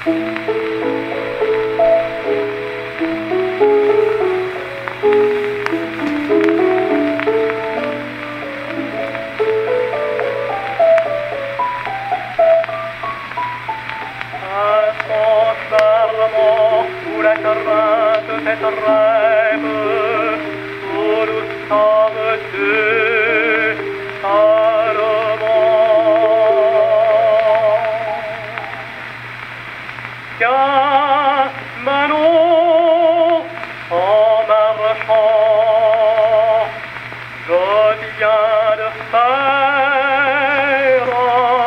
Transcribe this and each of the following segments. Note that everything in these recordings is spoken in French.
Où la cravate fait un rêve, où nous sommes deux allemand. Tiens, Manon, en marchant, je viens de faire un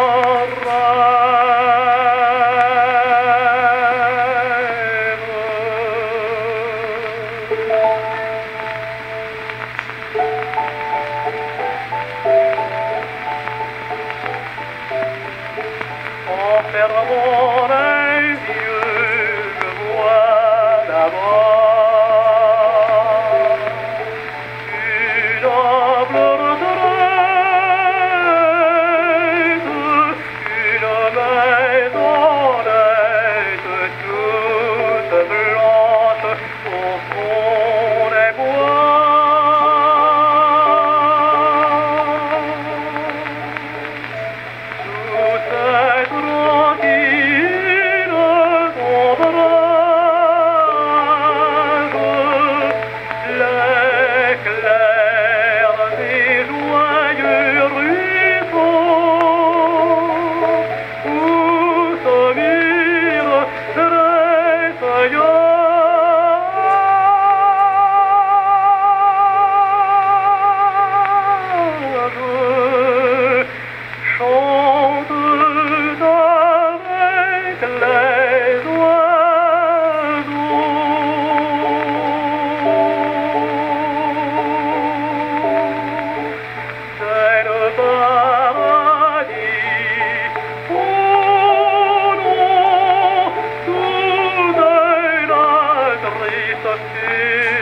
en fermant les yeux, je vois d'abord une noble retraite, une maisonnette toute blanche au fond des bois. Triste